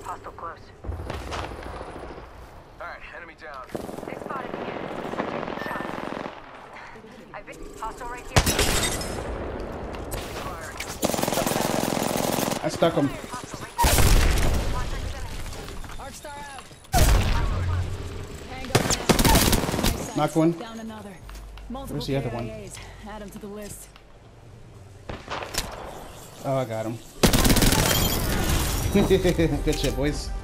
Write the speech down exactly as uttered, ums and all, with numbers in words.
Hostile close. Alright, enemy down. They spotted me. Taking shots. I've been hostile right here. Firing. I stuck him. Hostile right here. Contact with enemy. Arc star out. Tango down. Nice Knocked one. Down another. Multiple Where's the other one? K I As. Add them to the list. Oh, I got him. Good shit, boys.